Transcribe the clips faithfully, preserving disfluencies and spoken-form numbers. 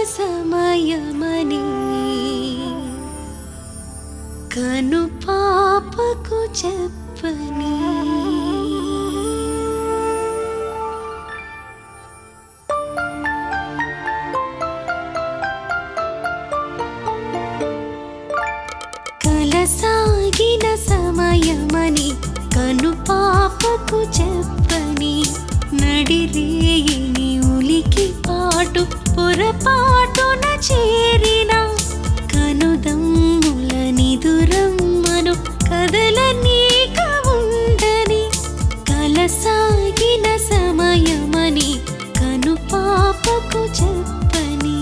సమయమని కను పాపకు చెప్పని కలసాగిన సమయమని కను పాపకు చెప్పని నడిరేయిని ఉలికి పాటు పొరపాటున చేరిన కనుదమ్ముల నిదురమ్మను కదలనీక ఉండని కలసాగిన సమయమని కను పాపకు చెప్పని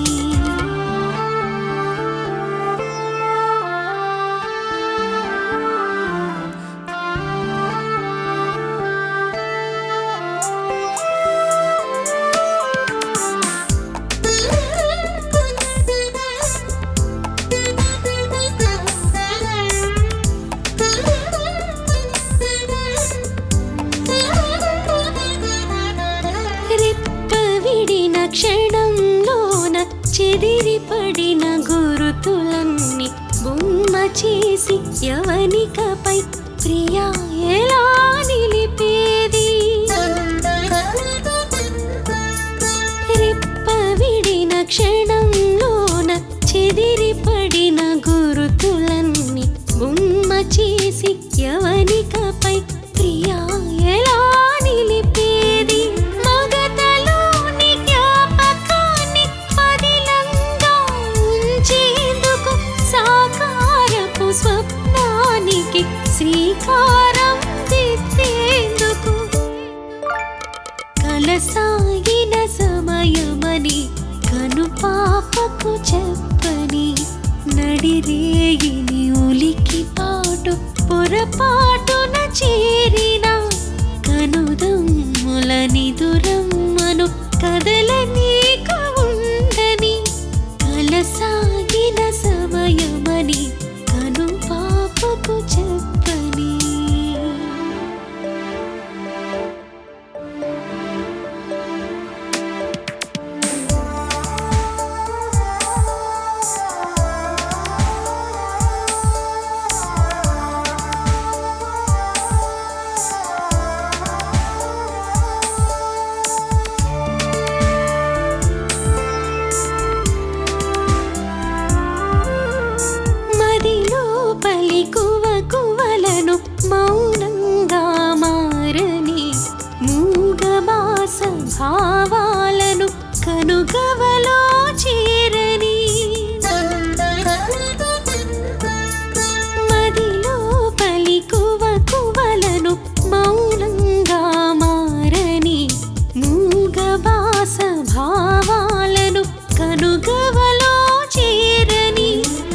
క్షణంలోన చెదిరి పడిన గురుతులన్నీ బొమ్మ చేసి యవనికపై ప్రియా ఎలా నిలిపేది రెప్ప విడిన క్షణంలోన చెదిరి పడిన గురుతులన్నీ బొమ్మ చేసి యవనికపై ప్రియా ఎలా నిలిపేది స్వప్నానికి శ్రీకారం దిద్దేందుకు కలసాగిన సమయమని కను పాపకు చెప్పని నడిరేయిని ఉలికి పాటు పొరపాటున చేరిన కనుదమ్ముల నిదురమ్మను కదలనీక ఉండని కలసాగిన సమయమని కను పాపకు చెప్పని కువ కువలను మౌనంగా మారని మూగబాస భావాలను కనుగవలో చేరని మదిలో పలి కువ కువలను మౌనంగా మారని మూగబాస భావాలను కనుగవలో చేరని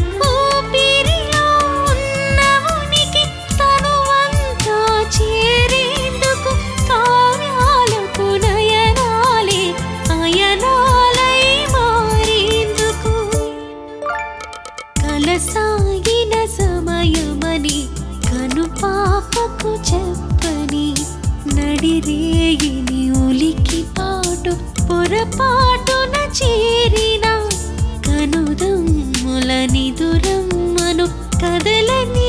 కలసాగిన సమయమని కను పాపకు చెప్పని నడిరేయిని ఉలికి పాటు పొరపాటున చేరిన కనుదమ్ముల నిదురమ్మను కదలని